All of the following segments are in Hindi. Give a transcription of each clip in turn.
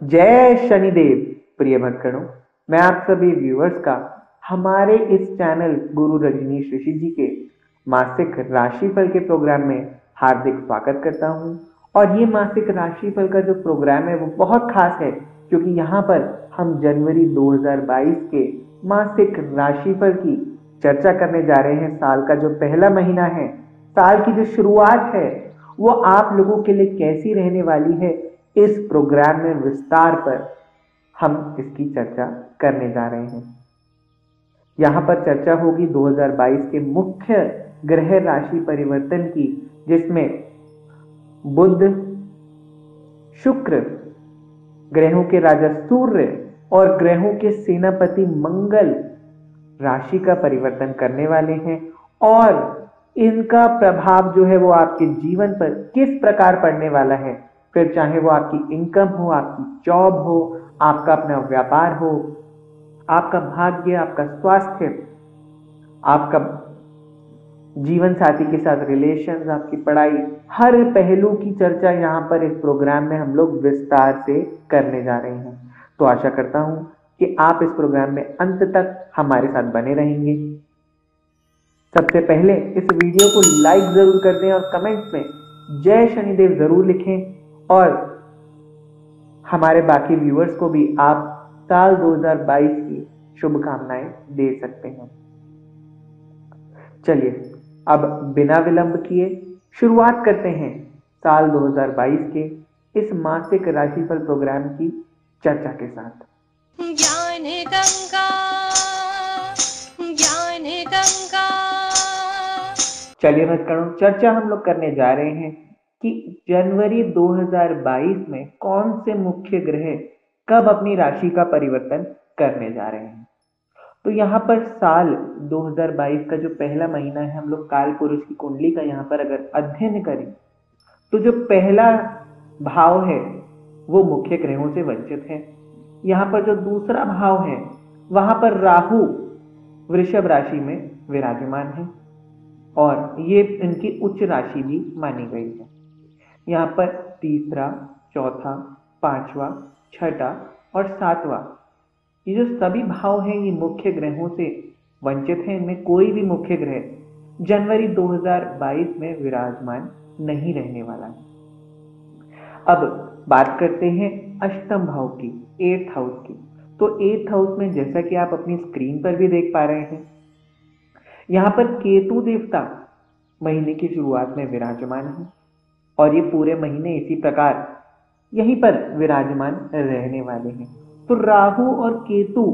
जय शनिदेव। प्रिय भक्तगणों, मैं आप सभी व्यूअर्स का हमारे इस चैनल गुरु रजनीश ऋषि जी के मासिक राशिफल के प्रोग्राम में हार्दिक स्वागत करता हूं। और ये मासिक राशिफल का जो प्रोग्राम है वो बहुत खास है, क्योंकि यहाँ पर हम जनवरी 2022 के मासिक राशिफल की चर्चा करने जा रहे हैं। साल का जो पहला महीना है, साल की जो शुरुआत है, वो आप लोगों के लिए कैसी रहने वाली है, इस प्रोग्राम में विस्तार पर हम इसकी चर्चा करने जा रहे हैं। यहां पर चर्चा होगी 2022 के मुख्य ग्रह राशि परिवर्तन की, जिसमें बुध, शुक्र, ग्रहों के राजा सूर्य और ग्रहों के सेनापति मंगल राशि का परिवर्तन करने वाले हैं। और इनका प्रभाव जो है वो आपके जीवन पर किस प्रकार पड़ने वाला है, फिर चाहे वो आपकी इनकम हो, आपकी जॉब हो, आपका अपना व्यापार हो, आपका भाग्य, आपका स्वास्थ्य, आपका जीवन साथी के साथ रिलेशंस, आपकी पढ़ाई, हर पहलू की चर्चा यहाँ पर इस प्रोग्राम में हम लोग विस्तार से करने जा रहे हैं। तो आशा करता हूं कि आप इस प्रोग्राम में अंत तक हमारे साथ बने रहेंगे। सबसे पहले इस वीडियो को लाइक जरूर कर दें और कमेंट्स में जय शनिदेव जरूर लिखें, और हमारे बाकी व्यूअर्स को भी आप साल 2022 की शुभकामनाएं दे सकते हैं। चलिए अब बिना विलंब किए शुरुआत करते हैं साल 2022 के इस मासिक राशिफल प्रोग्राम की चर्चा के साथ। ज्ञान गंगा, ज्ञान गंगा। चलिए भक्तगणों, चर्चा हम लोग करने जा रहे हैं कि जनवरी 2022 में कौन से मुख्य ग्रह कब अपनी राशि का परिवर्तन करने जा रहे हैं। तो यहाँ पर साल 2022 का जो पहला महीना है, हम लोग काल पुरुष की कुंडली का यहाँ पर अगर अध्ययन करें तो जो पहला भाव है वो मुख्य ग्रहों से वंचित है। यहाँ पर जो दूसरा भाव है वहां पर राहु वृषभ राशि में विराजमान है, और ये इनकी उच्च राशि भी मानी गई है। यहाँ पर तीसरा, चौथा, पांचवा, छठा और सातवां, ये जो सभी भाव हैं ये मुख्य ग्रहों से वंचित हैं। इनमें कोई भी मुख्य ग्रह जनवरी 2022 में विराजमान नहीं रहने वाला है। अब बात करते हैं अष्टम भाव की, 8th हाउस की। तो 8th हाउस में, जैसा कि आप अपनी स्क्रीन पर भी देख पा रहे हैं, यहाँ पर केतु देवता महीने की शुरुआत में विराजमान है, और ये पूरे महीने इसी प्रकार यहीं पर विराजमान रहने वाले हैं। तो राहु और केतु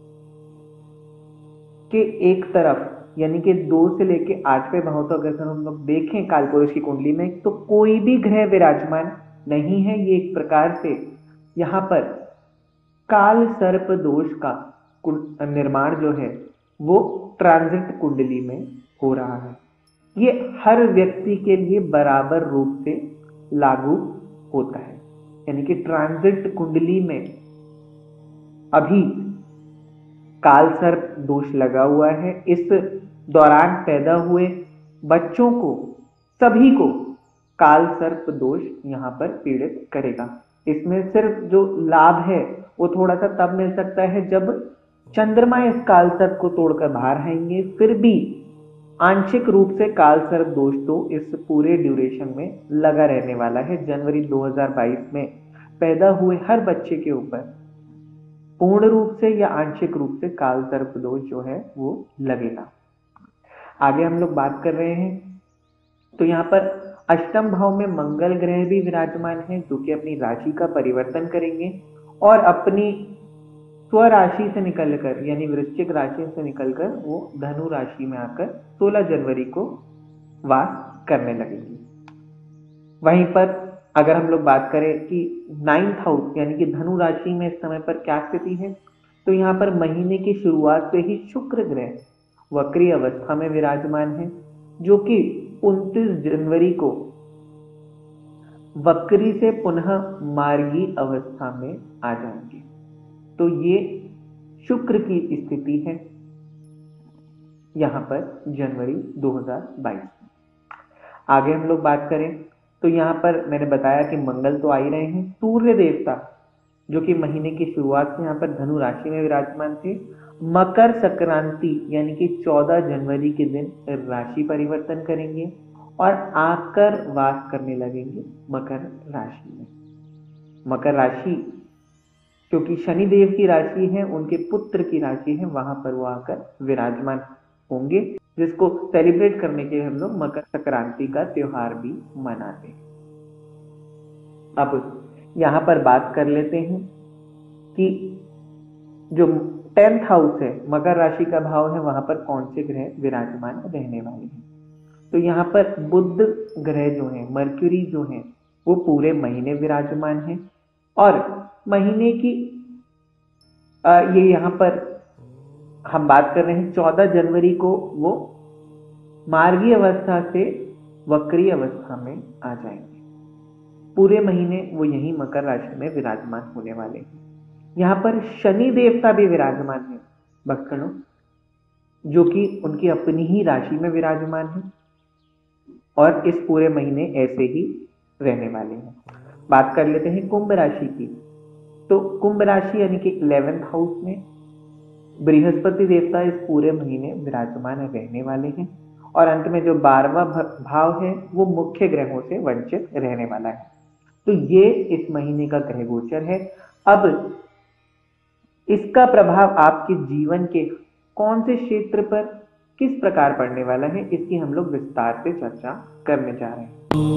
के एक तरफ, यानी कि 2 से लेके 8वें भाव, तो अगर हम लोग देखें कालपुरुष की कुंडली में, तो कोई भी ग्रह विराजमान नहीं है। ये एक प्रकार से यहाँ पर काल सर्प दोष का निर्माण जो है वो ट्रांजिट कुंडली में हो रहा है। ये हर व्यक्ति के लिए बराबर रूप से लागू होता है, यानी कि ट्रांजिट कुंडली में अभी काल सर्प दोष लगा हुआ है। इस दौरान पैदा हुए बच्चों को, सभी को काल सर्प दोष यहाँ पर पीड़ित करेगा। इसमें सिर्फ जो लाभ है वो थोड़ा सा तब मिल सकता है जब चंद्रमा इस काल सर्प को तोड़कर बाहर आएंगे। फिर भी आंशिक रूप से काल सर्प दोष तो इस पूरे ड्यूरेशन में लगा रहने वाला है। जनवरी 2022 में पैदा हुए हर बच्चे के ऊपर पूर्ण रूप से या आंशिक रूप से काल सर्प दोष जो है वो लगेगा। आगे हम लोग बात कर रहे हैं, तो यहाँ पर अष्टम भाव में मंगल ग्रह भी विराजमान है, जो कि अपनी राशि का परिवर्तन करेंगे और अपनी स्वराशि से निकलकर, यानी वृश्चिक राशि से निकलकर वो धनु राशि में आकर 16 जनवरी को वास करने लगेंगे। वहीं पर अगर हम लोग बात करें कि 9th हाउस यानी कि धनु राशि में इस समय पर क्या स्थिति है, तो यहाँ पर महीने की शुरुआत से ही शुक्र ग्रह वक्री अवस्था में विराजमान है, जो कि 29 जनवरी को वक्री से पुनः मार्गी अवस्था में आ जाएंगे। तो ये शुक्र की स्थिति है यहाँ पर जनवरी 2022। आगे हम लोग बात करें तो यहाँ पर मैंने बताया कि मंगल तो आ ही रहे हैं। सूर्य देवता जो कि महीने की शुरुआत से यहाँ पर धनु राशि में विराजमान थे, मकर संक्रांति यानी कि 14 जनवरी के दिन राशि परिवर्तन करेंगे और आकर वास करने लगेंगे मकर राशि में। मकर राशि क्योंकि शनिदेव की राशि है, उनके पुत्र की राशि है, वहां पर वो आकर विराजमान होंगे, जिसको सेलिब्रेट करने के लिए हम लोग मकर संक्रांति का त्योहार भी मनाते हैं। अब यहां पर बात कर लेते हैं कि जो 10th हाउस है, मकर राशि का भाव है, वहां पर कौन से ग्रह विराजमान रहने वाले हैं। तो यहाँ पर बुध ग्रह जो है, मर्क्यूरी जो है, वो पूरे महीने विराजमान है और महीने की ये यहाँ पर हम बात कर रहे हैं 14 जनवरी को वो मार्गी अवस्था से वक्री अवस्था में आ जाएंगे। पूरे महीने वो यही मकर राशि में विराजमान होने वाले हैं। यहाँ पर शनि देवता भी विराजमान है भक्तों, जो कि उनकी अपनी ही राशि में विराजमान है और इस पूरे महीने ऐसे ही रहने वाले हैं। बात कर लेते हैं कुंभ राशि की। तो कुंभ राशि यानी कि 11th हाउस में बृहस्पति देवता इस पूरे महीने विराजमान रहने वाले हैं और अंत में जो 12वां भाव है वो मुख्य ग्रहों से वंचित रहने वाला है। तो ये इस महीने का ग्रह गोचर है। अब इसका प्रभाव आपके जीवन के कौन से क्षेत्र पर किस प्रकार पड़ने वाला है, इसकी हम लोग विस्तार से चर्चा करने जा रहे हैं।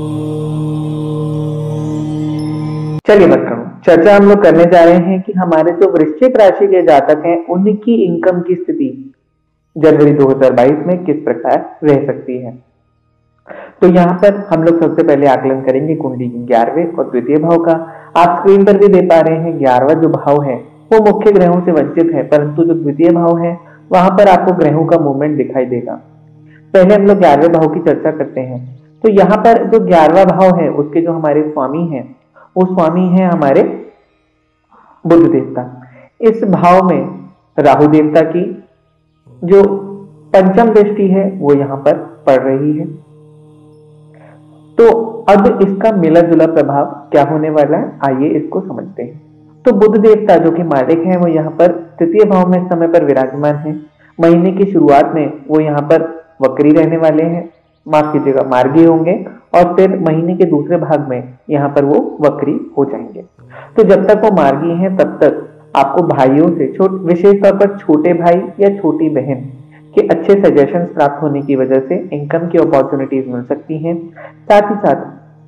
चलिए बच्चों, चर्चा हम लोग करने जा रहे हैं कि हमारे जो वृश्चिक राशि के जातक हैं उनकी इनकम की स्थिति जनवरी 2022 में किस प्रकार रह सकती है। तो यहाँ पर हम लोग सबसे पहले आकलन करेंगे कुंडली के 11वें और द्वितीय भाव का। आप स्क्रीन पर भी दे पा रहे हैं 11वां जो भाव है वो मुख्य ग्रहों से वंचित है, परंतु जो द्वितीय भाव है वहां पर आपको ग्रहों का मूवमेंट दिखाई देगा। पहले हम लोग 11वें भाव की चर्चा करते हैं। तो यहाँ पर जो 11वां भाव है उसके जो हमारे स्वामी हैं वो स्वामी है हमारे बुध देवता। इस भाव में राहु देवता की जो पंचम दृष्टि है वो यहाँ पर पड़ रही है। तो अब इसका मिला जुला प्रभाव क्या होने वाला है, आइए इसको समझते हैं। तो बुध देवता जो कि मालिक है वो यहाँ पर तृतीय भाव में समय पर विराजमान है। महीने की शुरुआत में वो यहाँ पर वक्री रहने वाले हैं, माफ कीजिएगा मार्गी होंगे, और फिर महीने के दूसरे भाग में यहाँ पर वो वक्री हो जाएंगे। तो जब तक वो मार्गी हैं तब तक आपको भाइयों से विशेष तौर पर छोटे भाई या छोटी बहन के अच्छे सजेशंस प्राप्त होने की वजह से इनकम की अपॉर्चुनिटीज मिल सकती हैं। साथ ही साथ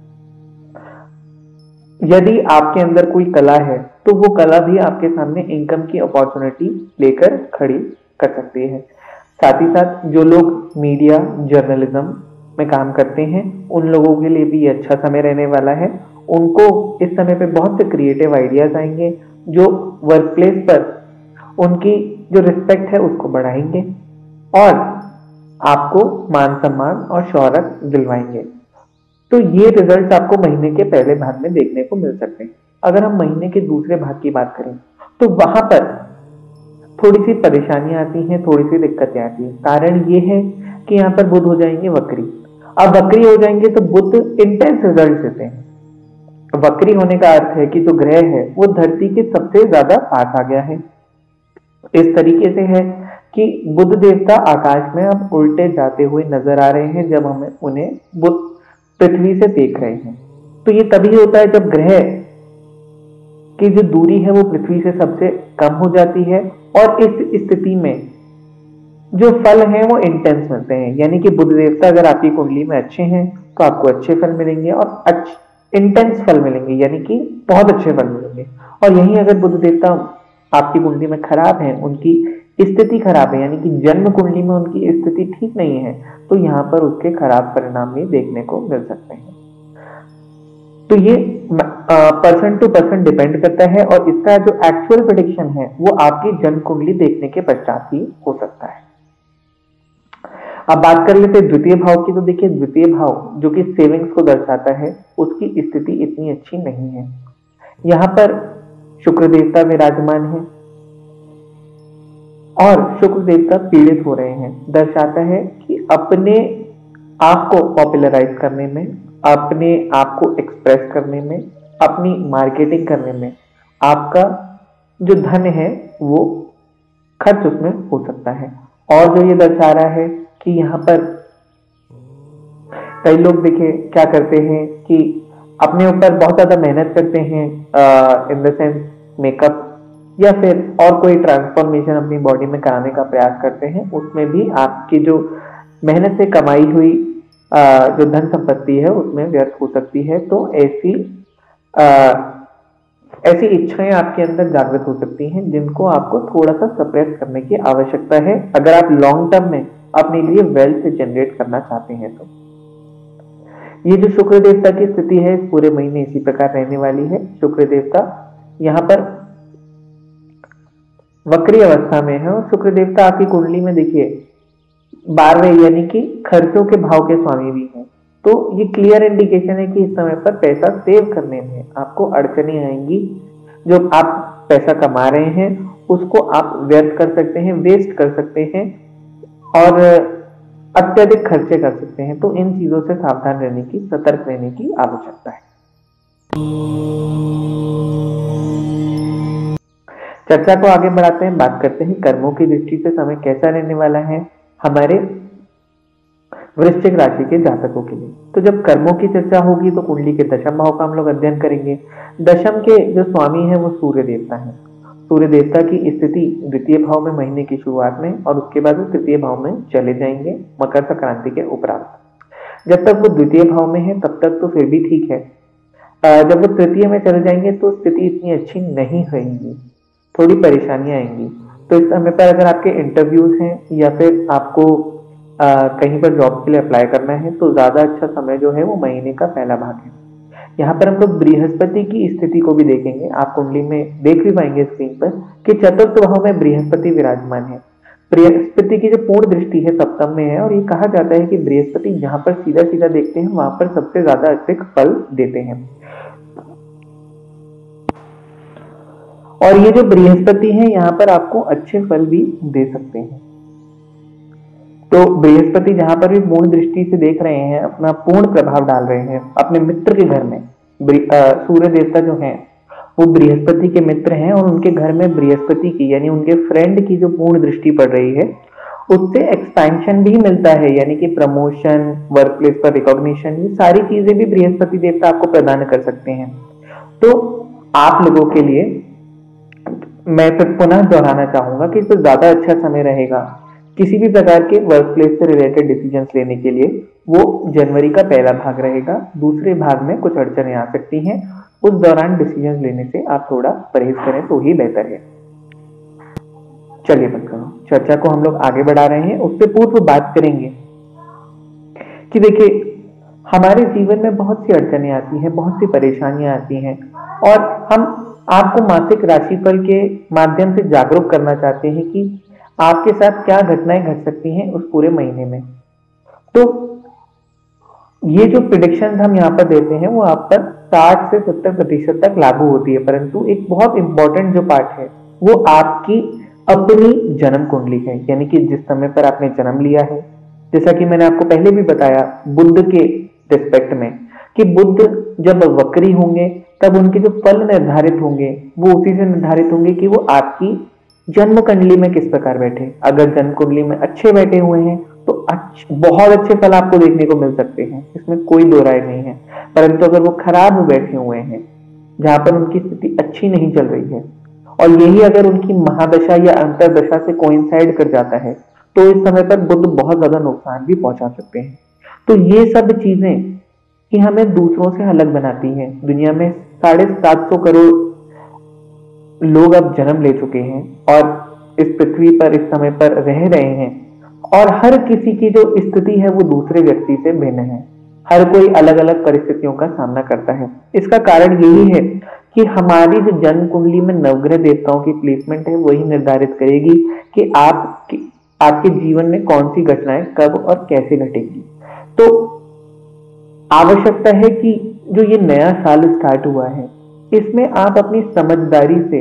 यदि आपके अंदर कोई कला है तो वो कला भी आपके सामने इनकम की अपॉर्चुनिटी लेकर खड़ी कर सकती है। साथ ही साथ जो लोग मीडिया जर्नलिज्म में काम करते हैं उन लोगों के लिए भी ये अच्छा समय रहने वाला है। उनको इस समय पे बहुत से क्रिएटिव आइडियाज आएंगे जो वर्क प्लेस पर उनकी जो रिस्पेक्ट है उसको बढ़ाएंगे और आपको मान सम्मान और शोहरत दिलवाएंगे। तो ये रिजल्ट आपको महीने के पहले भाग में देखने को मिल सकते हैं। अगर हम महीने के दूसरे भाग की बात करें तो वहां पर थोड़ी सी परेशानियां आती हैं, थोड़ी सी दिक्कतें आती हैं। कारण ये है कि यहाँ पर बुध हो जाएंगे वक्री। अब वक्री हो जाएंगे तो बुध इंटेंस रिजल्ट देते हैं। वक्री होने का अर्थ है कि जो ग्रह है वो धरती के सबसे ज्यादा पास आ गया है। इस तरीके से है कि बुध देवता आकाश में अब उल्टे जाते हुए नजर आ रहे हैं जब हम उन्हें बुध पृथ्वी से देख रहे हैं। तो ये तभी होता है जब ग्रह की जो दूरी है वो पृथ्वी से सबसे कम हो जाती है और इस स्थिति में जो फल हैं वो इंटेंस मिलते हैं। यानी कि बुध देवता अगर आपकी कुंडली में अच्छे हैं तो आपको अच्छे फल मिलेंगे और इंटेंस फल मिलेंगे, यानी कि बहुत अच्छे फल मिलेंगे। और यही अगर बुध देवता आपकी कुंडली में खराब है, उनकी स्थिति खराब है, यानी कि जन्म कुंडली में उनकी स्थिति ठीक नहीं है, तो यहाँ पर उसके खराब परिणाम भी देखने को मिल सकते हैं। तो ये पर्सन टू पर्सन डिपेंड करता है और इसका जो एक्चुअल प्रेडिक्शन है वो आपकी जन्म कुंडली देखने के पश्चात ही हो सकता है। अब बात कर लेते हैं द्वितीय भाव की। तो देखिए द्वितीय भाव जो कि सेविंग्स को दर्शाता है उसकी स्थिति इतनी अच्छी नहीं है। यहाँ पर शुक्र देवता विराजमान है और शुक्र देवता पीड़ित हो रहे हैं। दर्शाता है कि अपने आप को पॉपुलराइज करने में, अपने आप को एक्सप्रेस करने में, अपनी मार्केटिंग करने में आपका जो धन है वो खर्च उसमें हो सकता है। और जो ये दर्शा रहा है कि यहाँ पर कई लोग देखिए क्या करते हैं कि अपने ऊपर बहुत ज्यादा मेहनत करते हैं, इन द सेंस मेकअप या फिर और कोई ट्रांसफॉर्मेशन अपनी बॉडी में कराने का प्रयास करते हैं, उसमें भी आपकी जो मेहनत से कमाई हुई जो धन संपत्ति है उसमें व्यर्थ हो सकती है। तो ऐसी इच्छाएं आपके अंदर जागृत हो सकती हैं जिनको आपको थोड़ा सा सप्रेस करने की आवश्यकता है, अगर आप लॉन्ग टर्म में अपने लिए वेल्थ जनरेट करना चाहते हैं। तो ये जो शुक्र देवता की स्थिति है इस पूरे महीने इसी प्रकार रहने वाली है। शुक्र देवता यहाँ पर वक्री अवस्था में है और शुक्र देवता आपकी कुंडली में देखिए 12वें यानी कि खर्चों के भाव के स्वामी भी हैं। तो ये क्लियर इंडिकेशन है कि इस समय पर पैसा सेव करने में आपको अड़चने आएंगी। जो आप पैसा कमा रहे हैं उसको आप व्यर्थ कर सकते हैं, वेस्ट कर सकते हैं और अत्यधिक खर्चे कर सकते हैं। तो इन चीजों से सावधान रहने की, सतर्क रहने की आवश्यकता है। चर्चा को आगे बढ़ाते हैं, बात करते हैं कर्मों की दृष्टि से समय कैसा रहने वाला है हमारे वृश्चिक राशि के जातकों के लिए। तो जब कर्मों की चर्चा होगी तो कुंडली के दशम भाव का हम लोग अध्ययन करेंगे। दशम के जो स्वामी है वो सूर्य देवता है। सूर्य देवता की स्थिति द्वितीय भाव में महीने की शुरुआत में और उसके बाद वो तृतीय भाव में चले जाएंगे मकर संक्रांति के उपरांत। जब तक वो द्वितीय भाव में है तब तक तो फिर भी ठीक है, जब वो तृतीय में चले जाएंगे तो स्थिति इतनी अच्छी नहीं रहेगी, थोड़ी परेशानियां आएंगी। तो इस समय पर अगर आपके इंटरव्यूज हैं या फिर आपको कहीं पर जॉब के लिए अप्लाई करना है तो ज्यादा अच्छा समय जो है वो महीने का पहला भाग है। यहाँ पर हम लोग बृहस्पति की स्थिति को भी देखेंगे। आप कुंडली में देख भी पाएंगे स्क्रीन पर कि चतुर्थ भाव में बृहस्पति विराजमान है। बृहस्पति की जो पूर्ण दृष्टि है सप्तम में है और ये कहा जाता है कि बृहस्पति जहां पर सीधा सीधा देखते हैं वहां पर सबसे ज्यादा अच्छे फल देते हैं। और ये जो बृहस्पति है यहाँ पर आपको अच्छे फल भी दे सकते हैं। तो बृहस्पति जहां पर भी पूर्ण दृष्टि से देख रहे हैं, अपना पूर्ण प्रभाव डाल रहे हैं अपने मित्र के घर में। सूर्य देवता जो है वो बृहस्पति के मित्र हैं और उनके घर में बृहस्पति की यानी उनके फ्रेंड की जो पूर्ण दृष्टि पड़ रही है उससे एक्सपेंशन भी मिलता है, यानी कि प्रमोशन, वर्क प्लेस पर रिकॉग्निशन, ये सारी चीजें भी बृहस्पति देवता आपको प्रदान कर सकते हैं। तो आप लोगों के लिए मैं फिर पुनः दोहराना चाहूंगा कि तो ज्यादा अच्छा समय रहेगा किसी भी प्रकार के वर्क प्लेस से रिलेटेड डिसीजंस लेने के लिए। वो जनवरी का पहला भाग रहेगा, दूसरे भाग में कुछ अड़चने आ सकती हैं, उस दौरान डिसीजंस लेने से आप थोड़ा परहेज करें तो ही बेहतर है। चलिए बच्चों, चर्चा को हम लोग आगे बढ़ा रहे हैं। उससे पूर्व बात करेंगे कि देखिए हमारे जीवन में बहुत सी अड़चने आती हैं, बहुत सी परेशानियां आती हैं और हम आपको मासिक राशिफल के माध्यम से जागरूक करना चाहते हैं कि आपके साथ क्या घटनाएं घट सकती हैं उस पूरे महीने में। तो ये जो प्रिडिक्शन हम यहाँ पर देते हैं वो आप पर 60 से 70% तक लागू होती है, परंतु एक बहुत इंपॉर्टेंट जो पार्ट है वो आपकी अपनी जन्म कुंडली है, यानी कि जिस समय पर आपने जन्म लिया है। जैसा कि मैंने आपको पहले भी बताया बुध के रिस्पेक्ट में कि बुध जब वक्री होंगे तब उनके जो फल निर्धारित होंगे वो उसी से निर्धारित होंगे कि वो आपकी जन्म कुंडली में किस प्रकार बैठे। अगर जन्म कुंडली में अच्छे बैठे हुए हैं तो बहुत अच्छे फल आपको देखने को मिल सकते हैं, इसमें कोई दो राय नहीं है। परंतु अगर वो खराब बैठे हुए हैं जहां पर उनकी स्थिति अच्छी नहीं चल रही है और यही अगर उनकी महादशा या अंतरदशा से कोइंसाइड कर जाता है तो इस समय पर बुध बहुत ज्यादा नुकसान भी पहुंचा सकते हैं। तो ये सब चीजें कि हमें दूसरों से अलग बनाती हैं। दुनिया में 750 करोड़ लोग अब जन्म ले चुके हैं और इस पृथ्वी पर इस समय पर रह रहे हैं और हर किसी की जो स्थिति है वो दूसरे व्यक्ति से भिन्न है। हर कोई अलग अलग परिस्थितियों का सामना करता है। इसका कारण यही है कि हमारी जो जन्म कुंडली में नवग्रह देवताओं की प्लेसमेंट है वही निर्धारित करेगी कि आपके जीवन में कौन सी घटनाएं कब और कैसे घटेगी। तो आवश्यकता है कि जो ये नया साल स्टार्ट हुआ है इसमें आप अपनी समझदारी से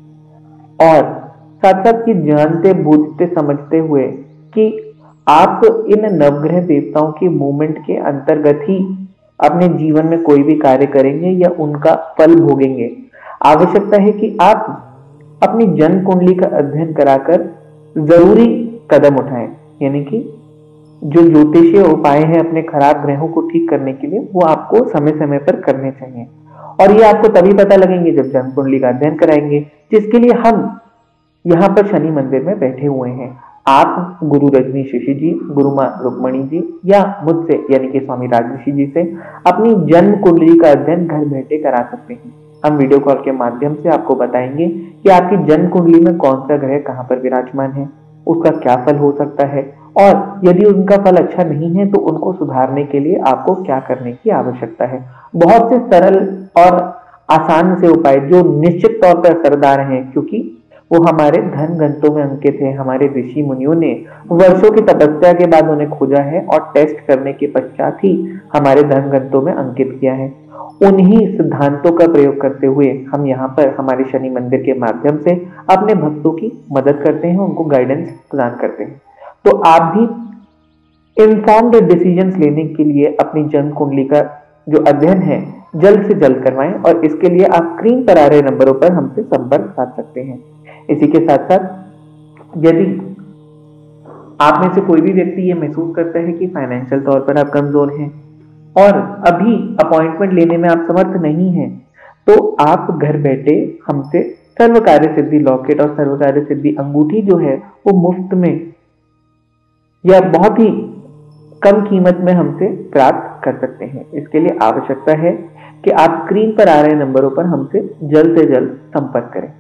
और साथ साथ की जानते बूझते समझते हुए कि आप इन नवग्रह देवताओं के मूवमेंट के अंतर्गत ही अपने जीवन में कोई भी कार्य करेंगे या उनका फल भोगेंगे। आवश्यकता है कि आप अपनी जन्म कुंडली का अध्ययन कराकर जरूरी कदम उठाएं, यानी कि जो ज्योतिषीय उपाय हैं अपने खराब ग्रहों को ठीक करने के लिए, वो आपको समय समय पर करने चाहिए। और ये आपको तभी पता लगेंगे जब जन्म कुंडली का अध्ययन कराएंगे, जिसके लिए हम यहाँ पर शनि मंदिर में बैठे हुए हैं। आप गुरु रजनी ऋषि जी, गुरु माँ रुक्मणी जी या मुझसे यानी कि स्वामी राजऋषि जी से अपनी जन्म कुंडली का अध्ययन घर बैठे करा सकते हैं। हम वीडियो कॉल के माध्यम से आपको बताएंगे कि आपकी जन्म कुंडली में कौन सा ग्रह कहाँ पर विराजमान है, उसका क्या फल हो सकता है, और यदि उनका फल अच्छा नहीं है तो उनको सुधारने के लिए आपको क्या करने की आवश्यकता है। बहुत से सरल और आसान से उपाय जो निश्चित तौर पर असरदार हैं, क्योंकि वो हमारे धन ग्रंथों में अंकित है। हमारे ऋषि मुनियों ने वर्षों की तपस्या के बाद उन्हें खोजा है और टेस्ट करने के पश्चात ही हमारे धन ग्रंथों में अंकित किया है। उन्हीं सिद्धांतों का प्रयोग करते हुए हम यहाँ पर हमारे शनि मंदिर के माध्यम से अपने भक्तों की मदद करते हैं, उनको गाइडेंस प्रदान करते हैं। तो आप भी इन्फॉर्म्ड डिसीजंस लेने के लिए अपनी जन्म कुंडली का जो अध्ययन है जल्द से जल्द करवाएं, और इसके लिए आप स्क्रीन पर आ रहे नंबरों पर हमसे संपर्क साध सकते हैं। इसी के साथ साथ यदि आप में से कोई भी व्यक्ति ये महसूस करता है कि फाइनेंशियल तौर पर आप कमजोर हैं और अभी अपॉइंटमेंट लेने में आप समर्थ नहीं हैं, तो आप घर बैठे हमसे सर्व कार्य सिद्धि लॉकेट और सर्व कार्य सिद्धि अंगूठी जो है वो मुफ्त में या बहुत ही कम कीमत में हमसे प्राप्त कर सकते हैं। इसके लिए आवश्यकता है कि आप स्क्रीन पर आ रहे नंबरों पर हमसे जल्द से जल्द संपर्क करें।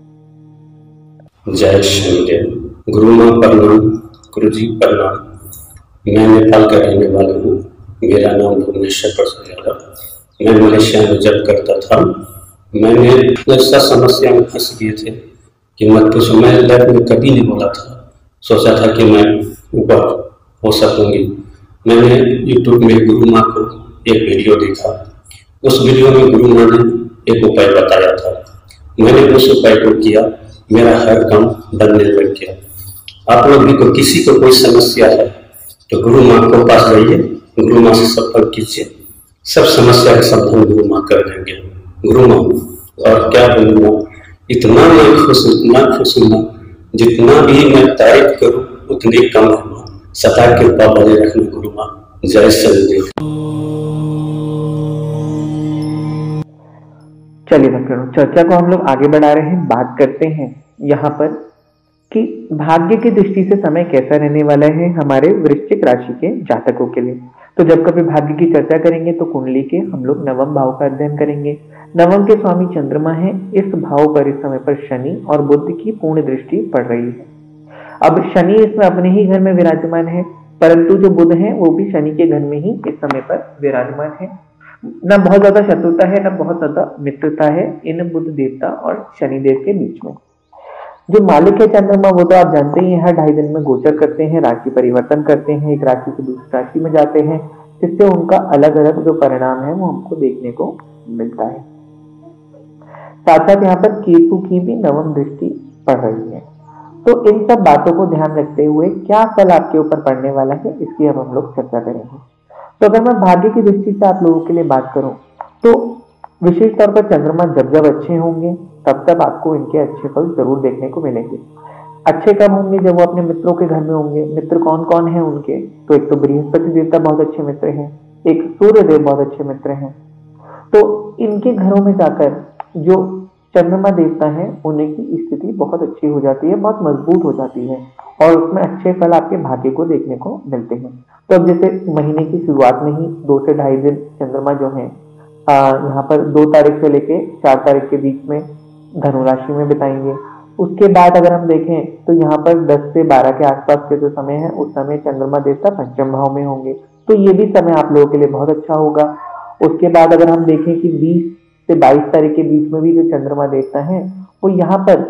जय शनिदेव। गुरु माँ प्रणाम, गुरु जी प्रणाम। मैं नेपाल का रहने वाला हूँ। मेरा नाम भुवनेश्वर प्रसाद यादव। मैं मलेशिया में जब करता था, मैंने ऐसा समस्या में फंस गए थे कि मत पूछो। मैं लाइफ में कभी नहीं बोला था, सोचा था कि मैं ऊपर हो सकूंगी। मैंने यूट्यूब में गुरु माँ को एक वीडियो देखा। उस वीडियो में गुरु माँ ने एक उपाय बताया था। मैंने उस उपाय को किया, मेरा हर काम बनने लग गया। आप लोग भी को किसी को कोई समस्या है तो गुरु माँ को पास जाइए, गुरु माँ से संपर्क कीजिए, सब समस्या का समाधान गुरु माँ कर देंगे। गुरु माँ और क्या बोलूँ, इतना मैं खुश हूँ, जितना भी मैं तारीफ करूँ उतनी कम है। माँ सदा कृपा बने रखना गुरु माँ। जय शनिदेव। चलिए भक्तों, चर्चा को हम लोग आगे बढ़ा रहे हैं। बात करते हैं यहाँ पर कि भाग्य की दृष्टि से समय कैसा रहने वाला है हमारे वृश्चिक राशि के जातकों के लिए। तो जब कभी भाग्य की चर्चा करेंगे तो कुंडली के हम लोग नवम भाव का अध्ययन करेंगे। नवम के स्वामी चंद्रमा है। इस भाव पर इस समय पर शनि और बुध की पूर्ण दृष्टि पड़ रही है। अब शनि इसमें अपने ही घर में विराजमान है, परंतु जो बुध है वो भी शनि के घर में ही इस समय पर विराजमान है। न बहुत ज्यादा शत्रुता है, न बहुत ज्यादा मित्रता है इन बुध देवता और शनिदेव के बीच में। जो मालिक है चंद्रमा, वो तो आप जानते ही हैं, हर 2.5 दिन में गोचर करते हैं, राशि परिवर्तन करते हैं, एक राशि से दूसरी राशि में जाते हैं, जिससे उनका अलग अलग जो परिणाम है वो हमको देखने को मिलता है। साथ साथ यहाँ पर केतु की भी नवम दृष्टि पड़ रही है। तो इन सब बातों को ध्यान रखते हुए क्या फल आपके ऊपर पड़ने वाला है, इसकी अब हम लोग चर्चा करेंगे। तो अगर मैं भाग्य की दृष्टि से आप लोगों के लिए बात करूं तो विशेष तौर पर चंद्रमा जब जब अच्छे होंगे तब तब आपको इनके अच्छे फल जरूर देखने को मिलेंगे। अच्छे कब होंगे? जब वो अपने मित्रों के घर में होंगे। मित्र कौन कौन है उनके? तो एक तो बृहस्पति देवता बहुत अच्छे मित्र हैं, एक सूर्य देव बहुत अच्छे मित्र हैं। तो इनके घरों में जाकर जो चंद्रमा देवता है उन्हीं की स्थिति बहुत अच्छी हो जाती है, बहुत मजबूत हो जाती है और उसमें अच्छे फल आपके भाग्य को देखने को मिलते हैं। तो अब जैसे महीने की शुरुआत में ही 2 से 2.5 दिन चंद्रमा जो है यहाँ पर 2 तारीख से लेके 4 तारीख के बीच में धनु राशि में बिताएंगे। उसके बाद अगर हम देखें तो यहाँ पर 10 से 12 के आसपास के जो समय है उस समय चंद्रमा देवता पंचम भाव में होंगे, तो ये भी समय आप लोगों के लिए बहुत अच्छा होगा। उसके बाद अगर हम देखें कि 20 से 22 तारीख के बीच में भी जो चंद्रमा देवता है वो यहाँ पर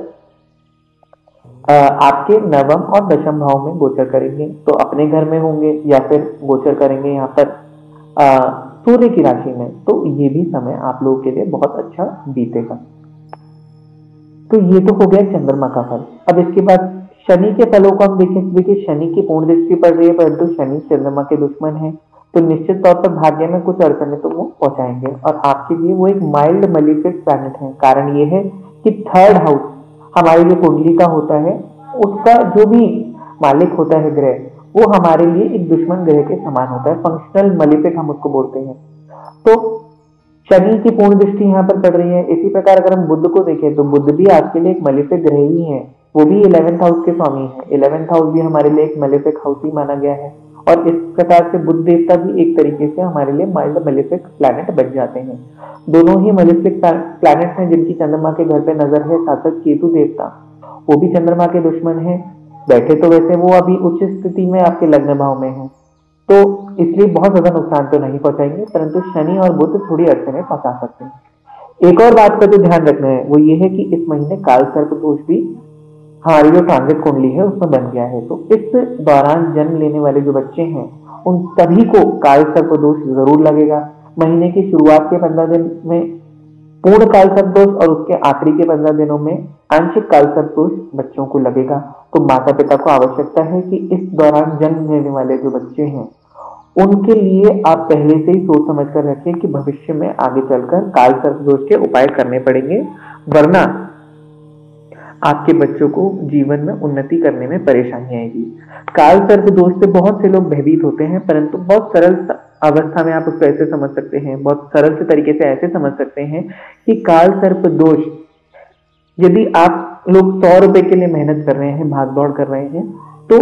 आपके नवम और दशम भाव में गोचर करेंगे, तो अपने घर में होंगे या फिर गोचर करेंगे यहाँ पर सूर्य की राशि में। तो ये भी समय आप लोगों के लिए बहुत अच्छा बीतेगा। तो ये तो हो गया चंद्रमा का फल। अब इसके बाद शनि के फलों को हम देखें। देखिए शनि की पूर्ण दृष्टि पड़ रही है, परंतु शनि चंद्रमा के दुश्मन है, तो निश्चित तौर पर भाग्य में कुछ अड़चने तो वो पहुंचाएंगे, और आपके लिए वो एक माइल्ड मलिफिक प्लैनेट है। कारण ये है कि थर्ड हाउस हमारी जो कुंडली का होता है, उसका जो भी मालिक होता है ग्रह, वो हमारे लिए एक दुश्मन ग्रह के समान होता है। फंक्शनल मलिफिक हम उसको बोलते हैं। तो शनि की पूर्ण दृष्टि यहाँ पर पड़ रही है। इसी प्रकार अगर हम बुध को देखें तो बुध भी आपके लिए एक मलिफिक ग्रह ही है, वो भी 11th हाउस के स्वामी है। 11th हाउस भी हमारे लिए एक मलिफिक हाउस ही माना गया है, और इस प्रकार से बुध देवता भी एक तरीके से हमारे लिए माइल्ड मलिफिक प्लैनेट बन जाते हैं। दोनों ही मलिफिक प्लैनेट हैं जिनकी चंद्रमा के घर पे नजर है। साथ केतु देवता, वो भी चंद्रमा के दुश्मन है। बैठे तो वैसे वो अभी उच्च स्थिति में आपके लग्न भाव में है, तो इसलिए बहुत ज्यादा नुकसान तो नहीं पहुंचाएंगे, परंतु शनि और बुध थोड़ी अड़चने पहुंचा सकते हैं। एक और बात का जो ध्यान रखना है वो ये है कि इस महीने काल सर्प दोष भी हमारी जो ट्रांजिट कुंडली है उसमें बन गया है। तो इस दौरान जन्म लेने वाले जो बच्चे हैं उन सभी को काल सर्प दोष जरूर लगेगा। महीने की शुरुआत के 15 दिन में पूर्ण काल सर्प दोष और उसके आखिरी के 15 दिनों में आंशिक काल सर्प दोष बच्चों को लगेगा। तो माता पिता को आवश्यकता है कि इस दौरान जन्म लेने वाले जो बच्चे हैं उनके लिए आप पहले से ही सोच समझ कर रखें कि भविष्य में आगे चलकर काल सर्प दोष के उपाय करने पड़ेंगे, वरना आपके बच्चों को जीवन में उन्नति करने में परेशानी आएगी। काल सर्प दोष से बहुत से लोग भयभीत होते हैं, परंतु बहुत सरल अवस्था में आप उसको ऐसे समझ सकते हैं, बहुत सरल से तरीके से ऐसे समझ सकते हैं कि काल सर्प दोष, यदि आप लोग 100 रुपए के लिए मेहनत कर रहे हैं, भाग दौड़ कर रहे हैं, तो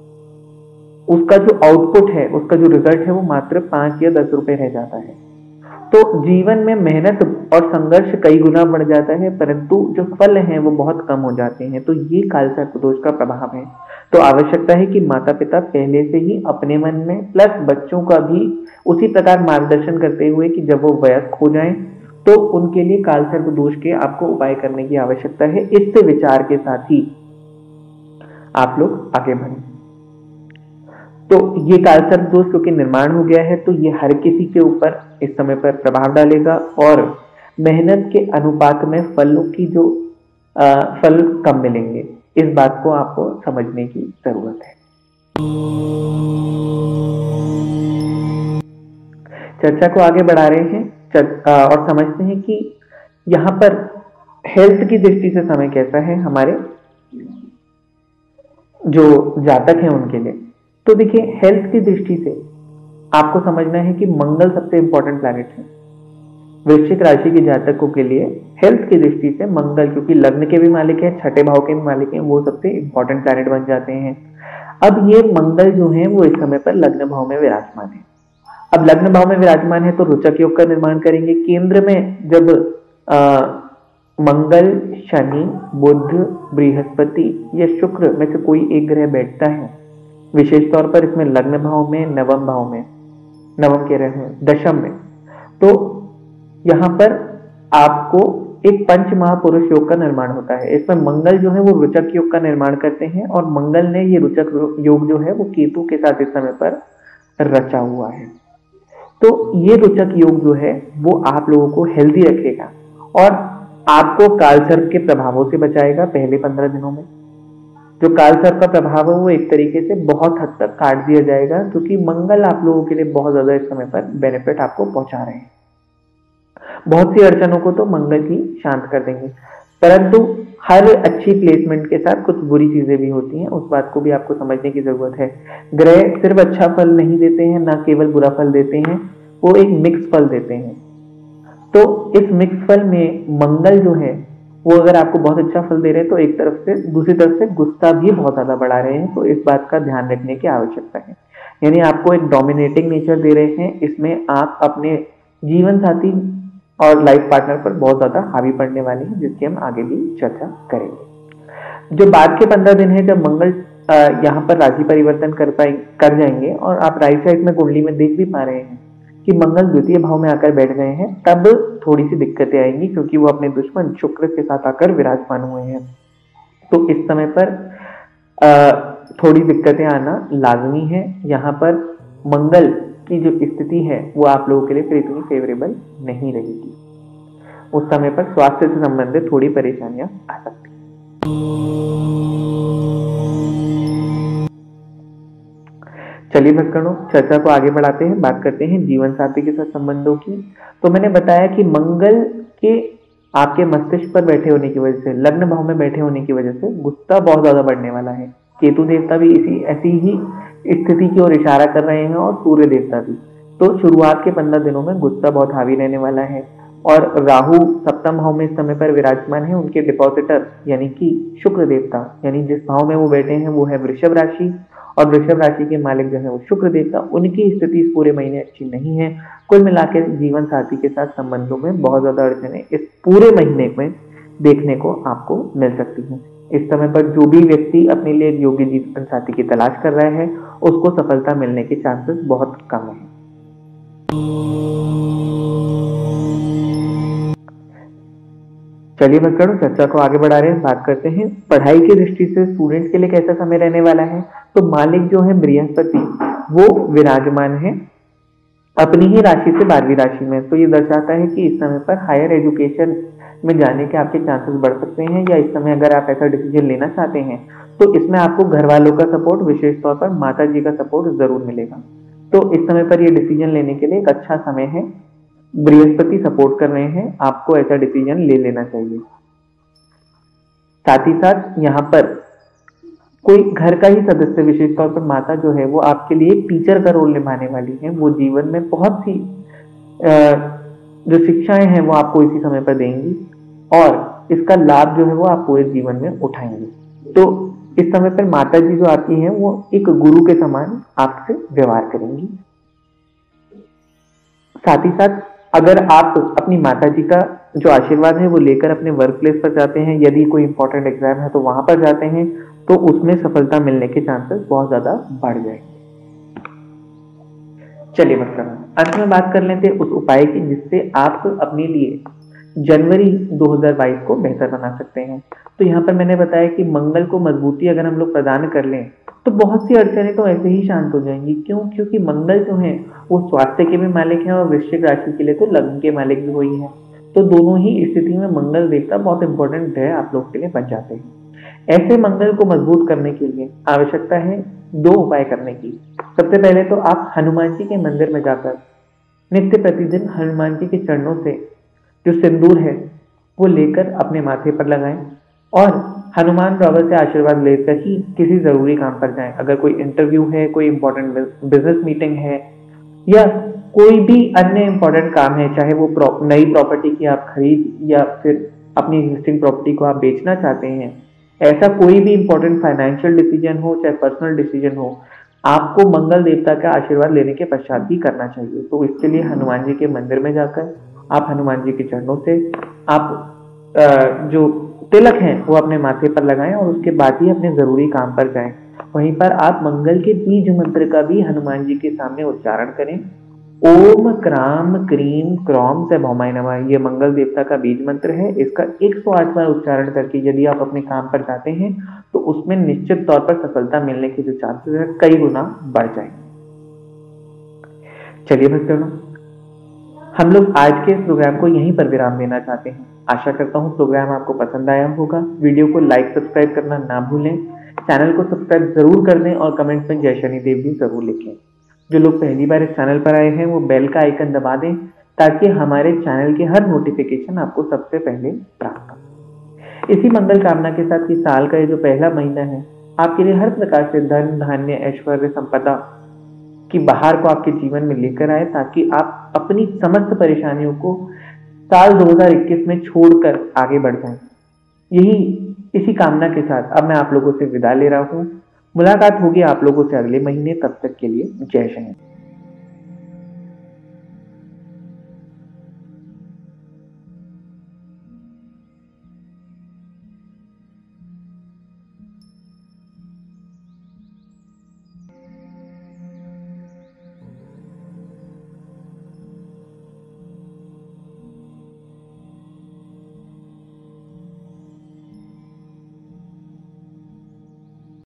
उसका जो आउटपुट है, उसका जो रिजल्ट है वो मात्र 5 या 10 रुपए रह जाता है। तो जीवन में मेहनत और संघर्ष कई गुना बढ़ जाता है, परंतु जो फल हैं वो बहुत कम हो जाते हैं। तो ये काल सर्प दोष का प्रभाव है। तो आवश्यकता है कि माता पिता पहले से ही अपने मन में प्लस बच्चों का भी उसी प्रकार मार्गदर्शन करते हुए कि जब वो वयस्क हो जाएं तो उनके लिए काल सर्प दोष के आपको उपाय करने की आवश्यकता है। इससे विचार के साथ ही आप लोग आगे बढ़ें। तो ये काल सर्प दोष क्योंकि निर्माण हो गया है, तो ये हर किसी के ऊपर इस समय पर प्रभाव डालेगा, और मेहनत के अनुपात में फलों की जो फल कम मिलेंगे। इस बात को आपको समझने की जरूरत है। चर्चा को आगे बढ़ा रहे हैं और समझते हैं कि यहाँ पर हेल्थ की दृष्टि से समय कैसा है हमारे जो जातक हैं उनके लिए। तो देखिए, हेल्थ की दृष्टि से आपको समझना है कि मंगल सबसे इंपॉर्टेंट प्लैनेट है वृश्चिक राशि के जातकों के लिए। हेल्थ की दृष्टि से मंगल, क्योंकि लग्न के भी मालिक है, छठे भाव के भी मालिक हैं, वो सबसे इंपॉर्टेंट प्लैनेट बन जाते हैं। अब ये मंगल जो है वो इस समय पर लग्न भाव में विराजमान है। अब लग्न भाव में विराजमान है तो रोचक योग का निर्माण करेंगे। केंद्र में जब मंगल, शनि, बुध, बृहस्पति या शुक्र में से कोई एक ग्रह बैठता है, विशेष तौर पर इसमें लग्न भाव में, नवम भाव में, नवम कह रहे हैं, दशम में, तो यहाँ पर आपको एक पंच महापुरुष योग का निर्माण होता है। इसमें मंगल जो है वो रुचक योग का निर्माण करते हैं, और मंगल ने ये रुचक योग जो है वो केतु के साथ इस समय पर रचा हुआ है। तो ये रुचक योग जो है वो आप लोगों को हेल्दी रखेगा और आपको कालसर्प के प्रभावों से बचाएगा। पहले 15 दिनों में जो कालसर्प का प्रभाव है वो एक तरीके से बहुत हद तक काट दिया जाएगा, क्योंकि मंगल आप लोगों के लिए बहुत ज्यादा इस समय पर बेनिफिट आपको पहुंचा रहे हैं। बहुत सी अड़चनों को तो मंगल ही शांत कर देंगे, परंतु हर अच्छी प्लेसमेंट के साथ कुछ बुरी चीजें भी होती हैं, उस बात को भी आपको समझने की जरूरत है। ग्रह सिर्फ अच्छा फल नहीं देते हैं, ना केवल बुरा फल देते हैं, वो एक मिक्स फल देते हैं। तो इस मिक्स फल में मंगल जो है वो अगर आपको बहुत अच्छा फल दे रहे हैं तो एक तरफ से दूसरी तरफ से गुस्सा भी बहुत ज्यादा बढ़ा रहे हैं, तो इस बात का ध्यान रखने की आवश्यकता है। यानी आपको एक डोमिनेटिंग नेचर दे रहे हैं, इसमें आप अपने जीवन साथी और लाइफ पार्टनर पर बहुत ज्यादा हावी पड़ने वाले हैं, जिसकी हम आगे भी चर्चा करेंगे। जो बाद के 15 दिन है जब मंगल यहाँ पर राशि परिवर्तन कर जाएंगे, और आप राइट साइड में कुंडली में देख भी पा रहे हैं कि मंगल द्वितीय भाव में आकर बैठ गए हैं, तब थोड़ी सी दिक्कतें आएंगी, क्योंकि वो अपने दुश्मन शुक्र के साथ आकर विराजमान हुए हैं। तो इस समय पर थोड़ी दिक्कतें आना लाजमी है। यहाँ पर मंगल की जो स्थिति है वो आप लोगों के लिए फिर इतनी फेवरेबल नहीं रहेगी। उस समय पर स्वास्थ्य से संबंधित थोड़ी परेशानियां आ सकती हैं। चलिए भक्तगणों, चर्चा को आगे बढ़ाते हैं, बात करते हैं जीवन साथी के साथ संबंधों की। तो मैंने बताया कि मंगल के आपके मस्तिष्क पर बैठे होने की वजह से, लग्न भाव में बैठे होने की वजह से गुस्सा बहुत ज्यादा बढ़ने वाला है। केतु देवता भी इसी ऐसी ही स्थिति की ओर इशारा कर रहे हैं और सूर्य देवता भी। तो शुरुआत के 15 दिनों में गुस्सा बहुत हावी रहने वाला है। और राहु सप्तम भाव में इस समय पर विराजमान है। उनके डिपॉजिटर यानी कि शुक्र देवता, यानी जिस भाव में वो बैठे हैं वो है वृषभ राशि, और वृषभ राशि के मालिक जो है वो शुक्र देवता। उनकी स्थिति इस पूरे महीने अच्छी नहीं है। कुल मिलाकर जीवन साथी के साथ संबंधों में बहुत ज्यादा अड़चने इस पूरे महीने में देखने को आपको मिल सकती हैं। इस समय पर जो भी व्यक्ति अपने लिए एक योग्य जीवन साथी की तलाश कर रहा है उसको सफलता मिलने के चांसेस बहुत कम है। चलिए भक्तगणों, चर्चा को आगे बढ़ा रहे हैं, बात करते हैं पढ़ाई की दृष्टि से स्टूडेंट्स के लिए कैसा समय रहने वाला है। तो मालिक जो है बृहस्पति, वो विराजमान है अपनी ही राशि से 12वीं राशि में। तो ये दर्शाता है कि इस समय पर हायर एजुकेशन में जाने के आपके चांसेस बढ़ सकते हैं, या इस समय अगर आप ऐसा डिसीजन लेना चाहते हैं तो इसमें आपको घर वालों का सपोर्ट, विशेष तौर पर माता जी का सपोर्ट जरूर मिलेगा। तो इस समय पर ये डिसीजन लेने के लिए एक अच्छा समय है। बृहस्पति सपोर्ट कर रहे हैं, आपको ऐसा डिसीजन ले लेना चाहिए। साथ ही साथ यहाँ पर कोई घर का ही सदस्य, विशेष तौर पर माता जो है वो आपके लिए एक टीचर का रोल निभाने वाली है। वो जीवन में बहुत सी जो शिक्षाएं हैं वो आपको इसी समय पर देंगी, और इसका लाभ जो है वो आप पूरे जीवन में उठाएंगे। तो इस समय पर माता जी जो आपकी हैं वो एक गुरु के समान आपसे व्यवहार करेंगी। साथ ही साथ अगर आप अपनी माता जी का जो आशीर्वाद है वो लेकर अपने वर्क प्लेस पर जाते हैं, यदि कोई इंपॉर्टेंट एग्जाम है तो वहां पर जाते हैं, तो उसमें सफलता मिलने के चांसेस बहुत ज्यादा बढ़ जाएंगे। चलिए भक्तगण, अंत में बात कर लेते हैं उस उपाय की जिससे आप अपने लिए जनवरी 2022 को बेहतर बना सकते हैं। तो यहाँ पर मैंने बताया कि मंगल को मजबूती अगर हम लोग प्रदान कर लें तो बहुत सी अड़चनें तो ऐसे ही शांत हो जाएंगी। क्यों? क्योंकि मंगल जो है वो स्वास्थ्य के भी मालिक है और वृश्चिक राशि के लिए तो लग्न के मालिक भी वही है। तो दोनों ही स्थिति में मंगल देवता बहुत इंपॉर्टेंट ग्रह आप लोग के लिए बन जाते हैं। ऐसे मंगल को मजबूत करने के लिए आवश्यकता है 2 उपाय करने की। सबसे पहले तो आप हनुमान जी के मंदिर में जाकर नित्य प्रतिदिन हनुमान जी के चरणों से जो सिंदूर है वो लेकर अपने माथे पर लगाएं, और हनुमान बाबा से आशीर्वाद लेकर ही किसी जरूरी काम पर जाएं। अगर कोई इंटरव्यू है, कोई इंपॉर्टेंट बिजनेस मीटिंग है, या कोई भी अन्य इंपॉर्टेंट काम है, चाहे वो नई प्रॉपर्टी की आप खरीद या फिर अपनी एग्जिस्टिंग प्रॉपर्टी को आप बेचना चाहते हैं, ऐसा कोई भी इंपॉर्टेंट फाइनेंशियल डिसीजन हो चाहे पर्सनल डिसीजन हो, आपको मंगल देवता का आशीर्वाद लेने के पश्चात ही करना चाहिए। तो इसके लिए हनुमान जी के मंदिर में जाकर आप हनुमान जी के चरणों से आप जो तिलक हैं वो अपने माथे पर लगाएं, और उसके बाद ही अपने जरूरी काम पर जाएं। वहीं पर आप मंगल के बीज मंत्र का भी हनुमान जी के सामने उच्चारण करें। ओम क्राम क्रीम क्रॉम से भौमाय नमः, ये मंगल देवता का बीज मंत्र है। इसका 108 बार उच्चारण करके यदि आप अपने काम पर जाते हैं तो उसमें निश्चित तौर पर सफलता मिलने के जो चांसेस है कई गुना बढ़ जाएंगे। चलिए भक्तों, हम लोग आज के इस प्रोग्राम को यहीं पर विराम देना चाहते हैं। आशा करता हूँ प्रोग्राम आपको पसंद आया होगा। वीडियो को लाइक सब्सक्राइब करना ना भूलें, चैनल को सब्सक्राइब जरूर कर दें और कमेंट में जय शनिदेव भी जरूर लिखें। जो लोग पहली बार इस चैनल पर आए हैं वो बेल का आइकन दबा दें ताकि हमारे चैनल के हर नोटिफिकेशन आपको सबसे पहले प्राप्त हो। इसी मंगल कामना के साथ कि साल का ये जो पहला महीना है आपके लिए हर प्रकार से धन धान्य ऐश्वर्य संपदा की बहार को आपके जीवन में लेकर आए, ताकि आप अपनी समस्त परेशानियों को साल 2021 में छोड़कर आगे बढ़ जाएं। इसी कामना के साथ अब मैं आप लोगों से विदा ले रहा हूँ। मुलाकात होगी आप लोगों से अगले महीने, तब तक के लिए जय शंकर।